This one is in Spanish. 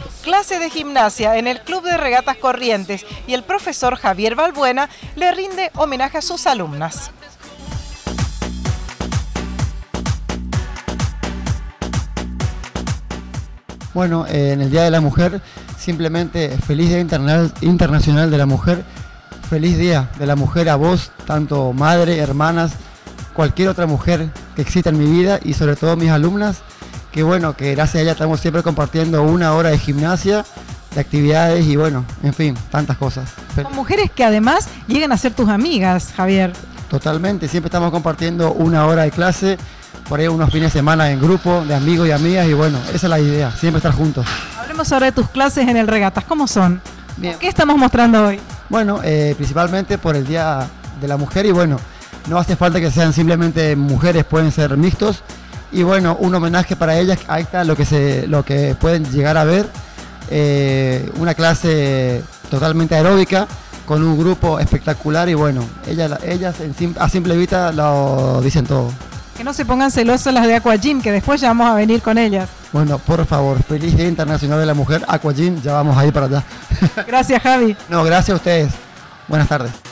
Clase de gimnasia en el Club de Regatas Corrientes y el profesor Javier Balbuena le rinde homenaje a sus alumnas. Bueno, en el Día de la Mujer, simplemente feliz Día Internacional de la Mujer, feliz Día de la Mujer a vos, tanto madre, hermanas, cualquier otra mujer que exista en mi vida y sobre todo mis alumnas, que bueno, que gracias a ella estamos siempre compartiendo una hora de gimnasia, de actividades y bueno, en fin, tantas cosas. Son mujeres que además llegan a ser tus amigas, Javier. Totalmente, siempre estamos compartiendo una hora de clase, por ahí unos fines de semana en grupo de amigos y amigas y bueno, esa es la idea, siempre estar juntos. Hablemos ahora de tus clases en el Regatas, ¿cómo son? Bien. ¿Qué estamos mostrando hoy? Bueno, principalmente por el Día de la Mujer y bueno, no hace falta que sean simplemente mujeres, pueden ser mixtos y bueno, un homenaje para ellas, ahí está lo que pueden llegar a ver, una clase totalmente aeróbica con un grupo espectacular y bueno, ellas a simple vista lo dicen todo. Que no se pongan celosas las de Aqua Gym, que después ya vamos a venir con ellas. Bueno, por favor, feliz Día Internacional de la Mujer, Aqua Gym, ya vamos a ir para allá. Gracias, Javi. No, gracias a ustedes. Buenas tardes.